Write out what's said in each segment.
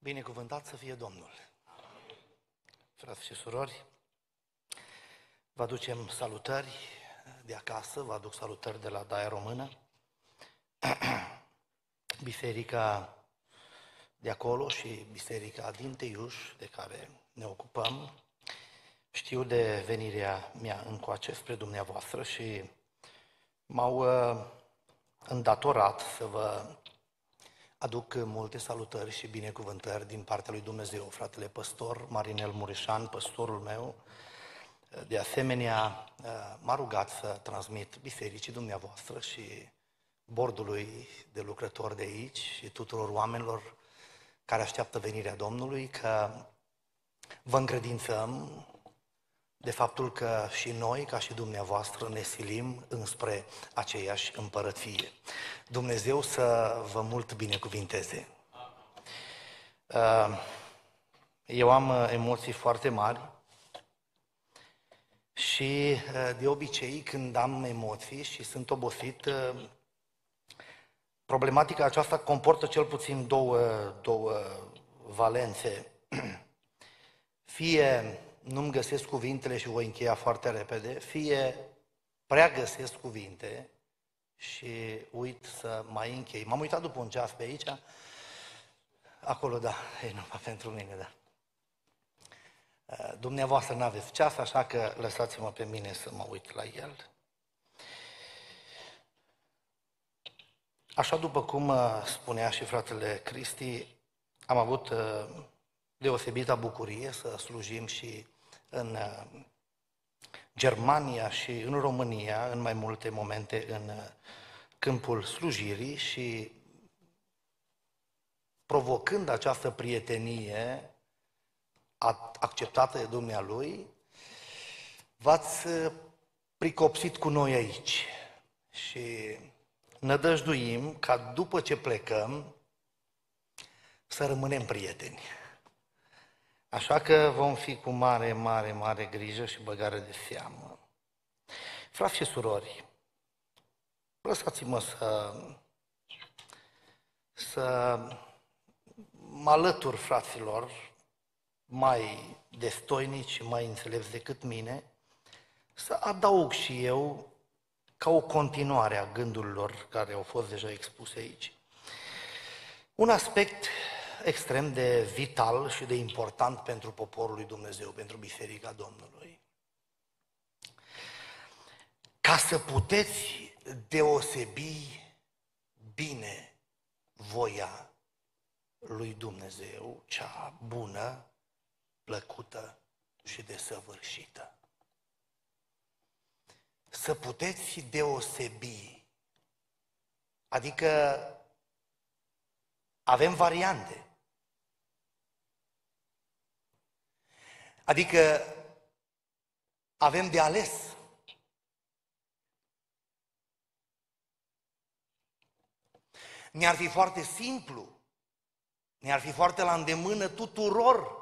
Binecuvântat să fie Domnul! Frați și surori, vă aducem salutări de acasă, vă aduc salutări de la Daia Română. Biserica de acolo și biserica din Teiuș, de care ne ocupăm, știu de venirea mea încoace spre dumneavoastră și m-au îndatorat să vă aduc multe salutări și binecuvântări din partea lui Dumnezeu, fratele păstor Marinel Mureșan, păstorul meu. De asemenea, m-a rugat să transmit bisericii dumneavoastră și bordului de lucrători de aici și tuturor oamenilor care așteaptă venirea Domnului, că vă încredințăm de faptul că și noi, ca și dumneavoastră, ne silim înspre aceeași împărăție. Dumnezeu să vă mult binecuvinteze. Eu am emoții foarte mari și de obicei când am emoții și sunt obosit, problematica aceasta comportă cel puțin două valențe. Fie nu-mi găsesc cuvintele și voi încheia foarte repede, fie prea găsesc cuvinte și uit să mai închei. M-am uitat după un ceas pe aici, acolo da, e numai pentru mine, da. Dumneavoastră n-aveți ceas, așa că lăsați-mă pe mine să mă uit la el. Așa după cum spunea și fratele Cristi, am avut deosebită bucurie să slujim și în Germania și în România, în mai multe momente în câmpul slujirii și provocând această prietenie acceptată de Dumnealui, v-ați pricopsit cu noi aici și nădăjduim ca după ce plecăm să rămânem prieteni. Așa că vom fi cu mare grijă și băgare de seamă. Frați și surori, lăsați-mă să mă alătur fraților mai destoinici și mai înțelepți decât mine, să adaug și eu ca o continuare a gândurilor care au fost deja expuse aici. Un aspect extrem de vital și de important pentru poporul lui Dumnezeu, pentru Biserica Domnului. Ca să puteți deosebi bine voia lui Dumnezeu, cea bună, plăcută și desăvârșită. Să puteți deosebi, adică avem variante. Adică avem de ales. Ne-ar fi foarte simplu, ne-ar fi foarte la îndemână tuturor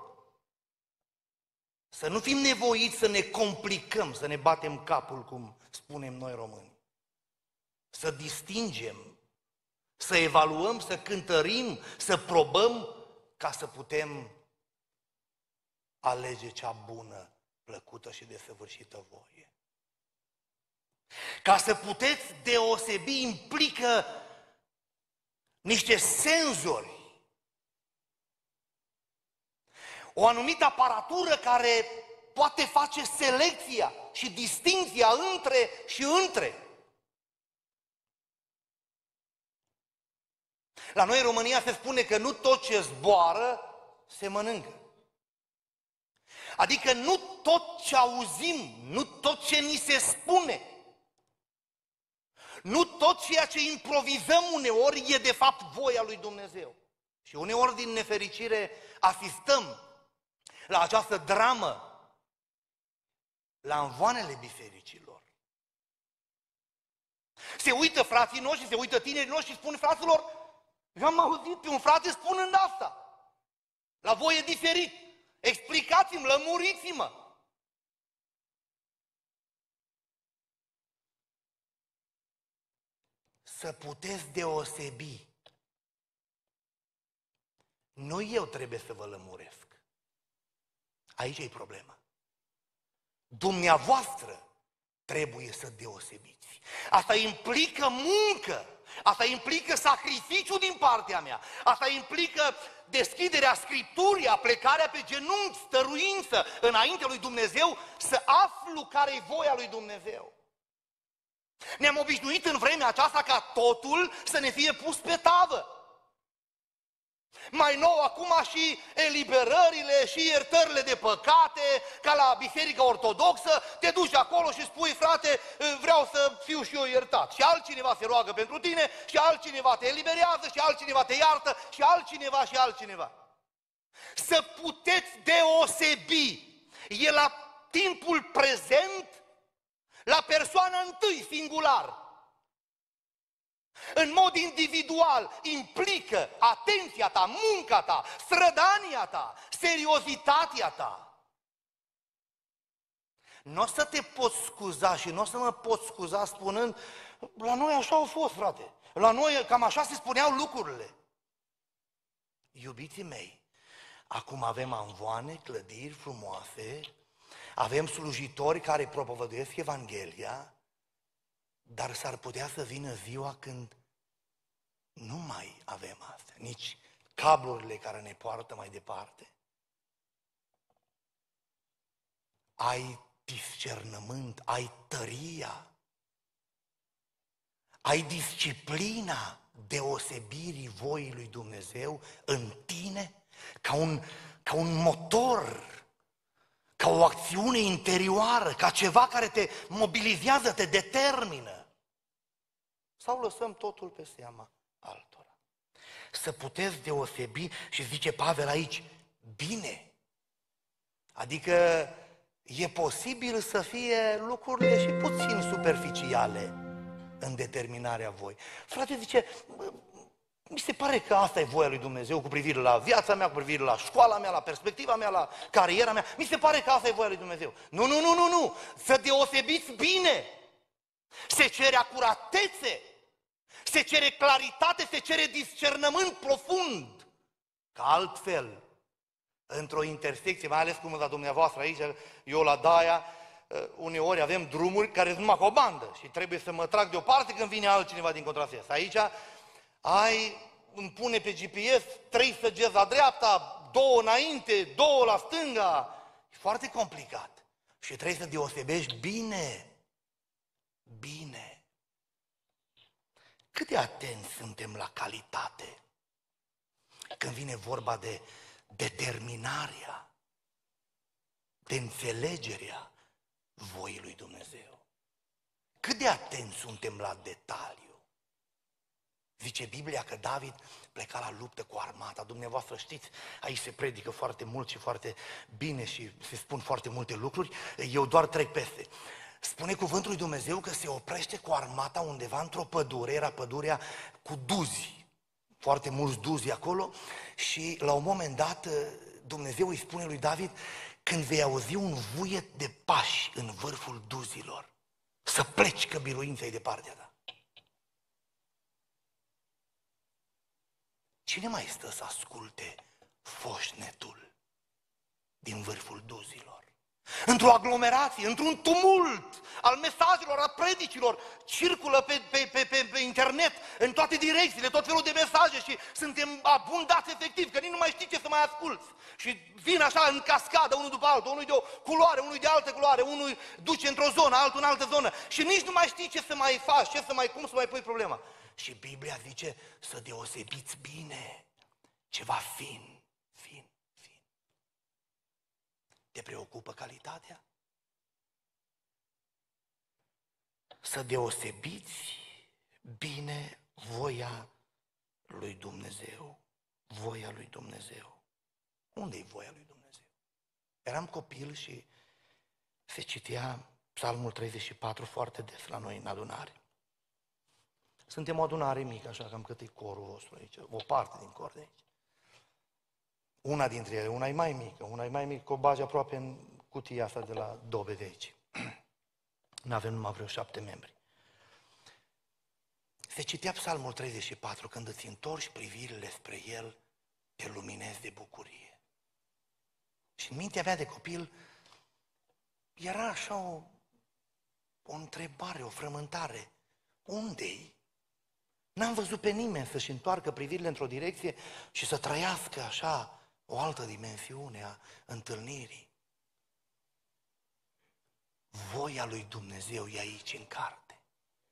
să nu fim nevoiți să ne complicăm, să ne batem capul, cum spunem noi români. Să distingem, să evaluăm, să cântărim, să probăm ca să putem alege cea bună, plăcută și desăvârșită voie. Ca să puteți deosebi implică niște senzori, o anumită aparatură care poate face selecția și distincția între și între. La noi în România se spune că nu tot ce zboară se mănâncă. Adică nu tot ce auzim, nu tot ce ni se spune, nu tot ceea ce improvizăm uneori e de fapt voia lui Dumnezeu. Și uneori din nefericire asistăm la această dramă, la învoanele bisericilor. Se uită frații noștri, se uită tinerii noștri și spun: fraților, eu am auzit pe un frate spunând asta, la voi e diferit, explicați-mi, lămuriți-mă. Să puteți deosebi Nu eu trebuie să vă lămuresc. Aici e problema. Dumneavoastră trebuie să deosebiți. Asta implică muncă, asta implică sacrificiu din partea mea, asta implică deschiderea Scripturii, aplecarea pe genunchi, stăruință înaintea lui Dumnezeu, să aflu care-i voia lui Dumnezeu. Ne-am obișnuit în vremea aceasta ca totul să ne fie pus pe tavă. Mai nou acum și eliberările și iertările de păcate, ca la Biserica Ortodoxă, te duci acolo și spui, frate, vreau să fiu și eu iertat. Și altcineva se roagă pentru tine, și altcineva te eliberează, și altcineva te iartă, și altcineva, și altcineva. Să puteți deosebi, e la timpul prezent, la persoana întâi, singular. În mod individual implică atenția ta, munca ta, strădania ta, seriozitatea ta. Nu o să te poți scuza și nu o să mă pot scuza spunând, la noi așa au fost, frate, la noi cam așa se spuneau lucrurile. Iubiții mei, acum avem anvoane, clădiri frumoase, avem slujitori care propovăduiesc Evanghelia, dar s-ar putea să vină ziua când nu mai avem asta, nici cablurile care ne poartă mai departe. Ai discernământ, ai tăria, ai disciplina deosebirii voii lui Dumnezeu în tine ca un motor, ca o acțiune interioară, ca ceva care te mobilizează, te determină. Sau lăsăm totul pe seama altora. Să puteți deosebi, și zice Pavel aici, bine. Adică e posibil să fie lucrurile și puțin superficiale în determinarea voi. Frate zice, mi se pare că asta e voia lui Dumnezeu cu privire la viața mea, cu privire la școala mea, la perspectiva mea, la cariera mea. Mi se pare că asta e voia lui Dumnezeu. Nu. Să deosebiți bine. Se cere acuratețe, se cere claritate, se cere discernământ profund. Că altfel, într-o intersecție, mai ales cum la dumneavoastră aici, eu la Daia, uneori avem drumuri care sunt numai cu o bandă și trebuie să mă trag deoparte când vine altcineva din contrasens. Aici îmi pune pe GPS 3 săgeți la dreapta, 2 înainte, 2 la stânga. E foarte complicat. Și trebuie să deosebești bine. Bine. Cât de atenți suntem la calitate când vine vorba de determinarea, de înțelegerea voii lui Dumnezeu. Cât de atenți suntem la detaliu. Zice Biblia că David pleca la luptă cu armata. Dumneavoastră știți, aici se predică foarte mult și foarte bine și se spun foarte multe lucruri. Eu doar trec peste. Spune cuvântul lui Dumnezeu că se oprește cu armata undeva într-o pădure, era pădurea cu duzi, foarte mulți duzi acolo, și la un moment dat Dumnezeu îi spune lui David, când vei auzi un vuiet de pași în vârful duzilor, să pleci, că biruința-i de partea ta. Cine mai stă să asculte foșnetul din vârful duzilor? Într-o aglomerație, într-un tumult al mesajelor, a predicilor, circulă pe internet, în toate direcțiile, tot felul de mesaje și suntem abundați efectiv, că nici nu mai știi ce să mai asculți. Și vin așa în cascadă, unul după altul, unul de o culoare, unul de altă culoare, unul duce într-o zonă, altul în altă zonă și nici nu mai știi ce să mai faci, cum să mai pui problema. Și Biblia zice să deosebiți bine ceva fin. Te preocupă calitatea? Să deosebiți bine voia lui Dumnezeu. Voia lui Dumnezeu. Unde-i voia lui Dumnezeu? Eram copil și se citea Psalmul 34 foarte des la noi în adunare. Suntem o adunare mică, așa cam cât e corul vostru aici, o parte din cor de aici. Una dintre ele, una e mai mică, că o bagi aproape în cutia asta de la Dobe de aici. N-avem numai vreo 7 membri. Se citea Psalmul 34, când îți întorci privirile spre el, te luminezi de bucurie. Și în mintea mea de copil era așa o întrebare, o frământare. Unde-i? N-am văzut pe nimeni să-și întoarcă privirile într-o direcție și să trăiască așa o altă dimensiune a întâlnirii. Voia lui Dumnezeu e aici în carte.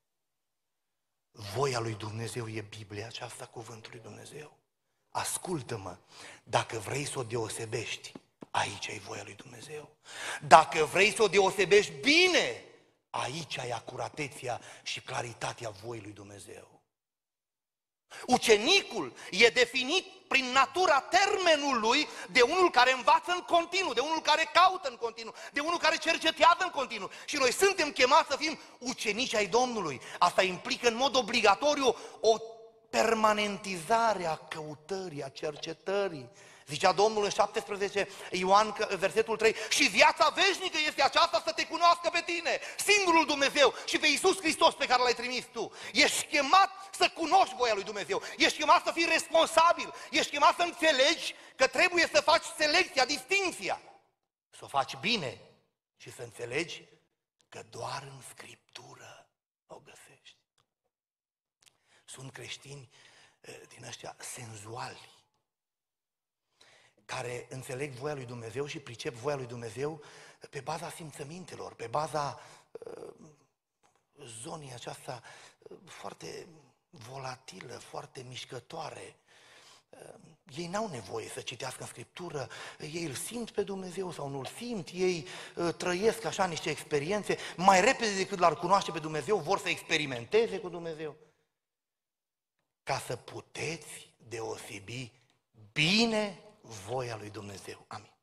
Voia lui Dumnezeu e Biblia aceasta, cuvântul lui Dumnezeu. Ascultă-mă, dacă vrei să o deosebești, aici e voia lui Dumnezeu. Dacă vrei să o deosebești bine, aici ai acuratețea și claritatea voii lui Dumnezeu. Ucenicul e definit prin natura termenului de unul care învață în continuu, de unul care caută în continuu, de unul care cercetează în continuu. Și noi suntem chemați să fim ucenici ai Domnului. Asta implică în mod obligatoriu o permanentizare a căutării, a cercetării. Zicea Domnul în 17 Ioan, versetul 3, și viața veșnică este aceasta, să te cunoască pe tine, singurul Dumnezeu, și pe Iisus Hristos pe care l-ai trimis tu. Ești chemat să cunoști voia lui Dumnezeu, ești chemat să fii responsabil, ești chemat să înțelegi că trebuie să faci selecția, distinția, să o faci bine și să înțelegi că doar în Scriptură o găsești. Sunt creștini din ăștia senzuali, care înțeleg voia lui Dumnezeu și pricep voia lui Dumnezeu pe baza simțămintelor, pe baza zonei aceasta foarte volatilă, foarte mișcătoare. Ei n-au nevoie să citească în Scriptură, ei îl simt pe Dumnezeu sau nu îl simt, ei trăiesc așa niște experiențe, mai repede decât l-ar cunoaște pe Dumnezeu, vor să experimenteze cu Dumnezeu. Ca să puteți deosebi bine voia lui Dumnezeu. Amin.